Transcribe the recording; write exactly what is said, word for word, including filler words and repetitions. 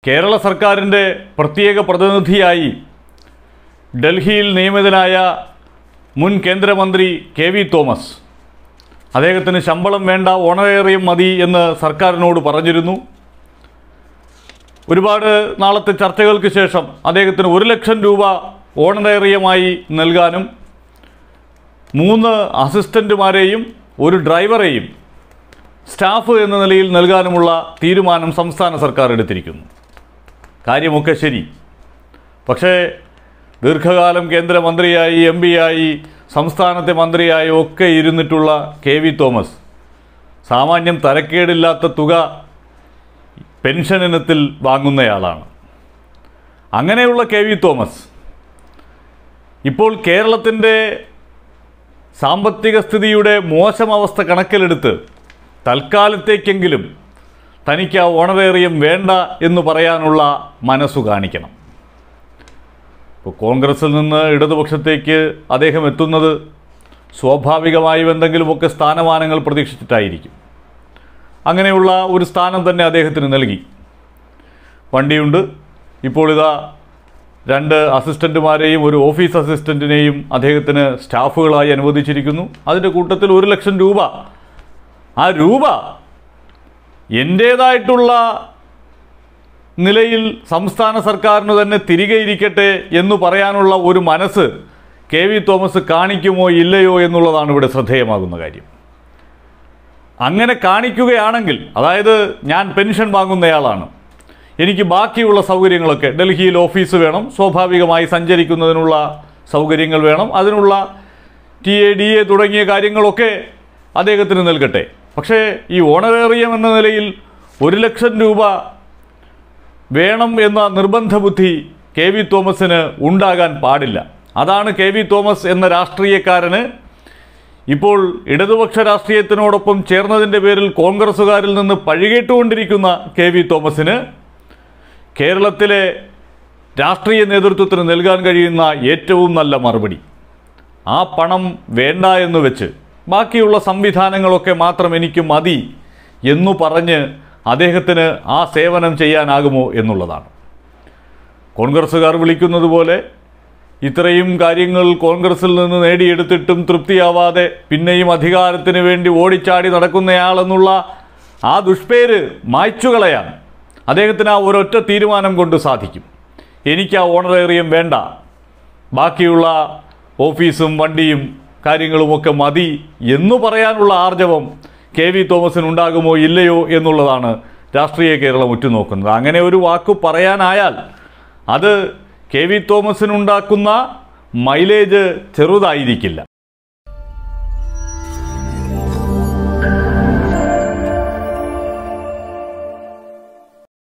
കേരള സർക്കാരിൻ്റെ പ്രത്യേക പ്രതിനിധിയായി ഡൽഹിയിൽ നിയമിതനായ മുൻ കേന്ദ്രമന്ത്രി കെ വി തോമസ് അദ്ദേഹത്തിന് ശമ്പളം വേണ്ട, ഓണറേറിയം മതി എന്ന് സർക്കാരിനോട് പറഞ്ഞിരുന്നു. ഒരുപാട് നാളത്തെ ചർച്ചകൾക്ക് ശേഷം അദ്ദേഹത്തിന് ഒരു ലക്ഷം രൂപ ഓണറേറിയമായി നൽകാനും മൂന്ന് അസിസ്റ്റന്റുമാരെയും ഒരു ഡ്രൈവറെയും സ്റ്റാഫ് എന്ന നിലയിൽ നൽകാനുമുള്ള തീരുമാനം സംസ്ഥാന സർക്കാർ എടുത്തിരിക്കുന്നു. കാര്യമൊക്കെ ശരി. പക്ഷേ ദീർഘകാലം കേന്ദ്രമന്ത്രിയായി, എം പിയായി, സംസ്ഥാനത്തെ മന്ത്രിയായി ഒക്കെ ഇരുന്നിട്ടുള്ള കെ വി തോമസ് സാമാന്യം തരക്കേടില്ലാത്ത തുക പെൻഷൻ ഇനത്തിൽ വാങ്ങുന്നയാളാണ്. അങ്ങനെയുള്ള കെ വി തോമസ് ഇപ്പോൾ കേരളത്തിൻ്റെ സാമ്പത്തിക സ്ഥിതിയുടെ മോശം അവസ്ഥ കണക്കിലെടുത്ത് തൽക്കാലത്തേക്കെങ്കിലും തനിക്ക് ആ ഓണറേറിയം വേണ്ട എന്ന് പറയാനുള്ള മനസ്സു കാണിക്കണം. ഇപ്പോൾ കോൺഗ്രസിൽ നിന്ന് ഇടതുപക്ഷത്തേക്ക് അദ്ദേഹം എത്തുന്നത് സ്വാഭാവികമായും എന്തെങ്കിലുമൊക്കെ സ്ഥാനമാനങ്ങൾ പ്രതീക്ഷിച്ചിട്ടായിരിക്കും. അങ്ങനെയുള്ള ഒരു സ്ഥാനം തന്നെ അദ്ദേഹത്തിന് നൽകി. വണ്ടിയുണ്ട്. ഇപ്പോൾ ഇതാ രണ്ട് അസിസ്റ്റന്റുമാരെയും ഒരു ഓഫീസ് അസിസ്റ്റന്റിനെയും അദ്ദേഹത്തിന് സ്റ്റാഫുകളായി അനുവദിച്ചിരിക്കുന്നു. അതിൻ്റെ കൂട്ടത്തിൽ ഒരു ലക്ഷം രൂപ, ആ രൂപ എൻ്റേതായിട്ടുള്ള നിലയിൽ സംസ്ഥാന സർക്കാരിന് തന്നെ തിരികെ ഇരിക്കട്ടെ എന്ന് പറയാനുള്ള ഒരു മനസ്സ് കെ വി തോമസ് കാണിക്കുമോ ഇല്ലയോ എന്നുള്ളതാണ് ഇവിടെ ശ്രദ്ധേയമാകുന്ന കാര്യം. അങ്ങനെ കാണിക്കുകയാണെങ്കിൽ, അതായത് ഞാൻ പെൻഷൻ വാങ്ങുന്നയാളാണ്, എനിക്ക് ബാക്കിയുള്ള സൗകര്യങ്ങളൊക്കെ, ഡൽഹിയിൽ ഓഫീസ് വേണം, സ്വാഭാവികമായി സഞ്ചരിക്കുന്നതിനുള്ള സൗകര്യങ്ങൾ വേണം, അതിനുള്ള ടി എ ഡി എ തുടങ്ങിയ കാര്യങ്ങളൊക്കെ അദ്ദേഹത്തിന് നൽകട്ടെ. പക്ഷേ ഈ ഓണറേറിയം എന്ന നിലയിൽ ഒരു ലക്ഷം രൂപ വേണം എന്ന നിർബന്ധ ബുദ്ധി കെ വി തോമസിന് ഉണ്ടാകാൻ പാടില്ല. അതാണ് കെ വി തോമസ് എന്ന രാഷ്ട്രീയക്കാരന് ഇപ്പോൾ ഇടതുപക്ഷ രാഷ്ട്രീയത്തിനോടൊപ്പം ചേർന്നതിൻ്റെ പേരിൽ കോൺഗ്രസ്സുകാരിൽ നിന്ന് പഴികേട്ടുകൊണ്ടിരിക്കുന്ന കെ വി തോമസിന് കേരളത്തിലെ രാഷ്ട്രീയ നേതൃത്വത്തിന് നൽകാൻ കഴിയുന്ന ഏറ്റവും നല്ല മറുപടി, ആ പണം വേണ്ട എന്ന് വെച്ച് ബാക്കിയുള്ള സംവിധാനങ്ങളൊക്കെ മാത്രം എനിക്ക് മതി എന്നു പറഞ്ഞ് അദ്ദേഹത്തിന് ആ സേവനം ചെയ്യാനാകുമോ എന്നുള്ളതാണ്. കോൺഗ്രസ്സുകാർ വിളിക്കുന്നത് പോലെ ഇത്രയും കാര്യങ്ങൾ കോൺഗ്രസിൽ നിന്ന് നേടിയെടുത്തിട്ടും തൃപ്തിയാവാതെ പിന്നെയും അധികാരത്തിന് വേണ്ടി ഓടിച്ചാടി നടക്കുന്നയാളെന്നുള്ള ആ ദുഷ്പേര് മായ്ച്ചു കളയാൻ അദ്ദേഹത്തിന് ആ ഒരൊറ്റ തീരുമാനം കൊണ്ട് സാധിക്കും. എനിക്ക് ആ ഓണറേറിയം വേണ്ട, ബാക്കിയുള്ള ഓഫീസും വണ്ടിയും കാര്യങ്ങളുമൊക്കെ മതി എന്നു പറയാനുള്ള ആർജവം കെ വി തോമസിനുണ്ടാകുമോ ഇല്ലയോ എന്നുള്ളതാണ് രാഷ്ട്രീയ കേരളം ഉറ്റുനോക്കുന്നത്. അങ്ങനെ ഒരു വാക്ക് പറയാനായാൽ അത് കെ വി തോമസിനുണ്ടാക്കുന്ന മൈലേജ് ചെറുതായിരിക്കില്ല.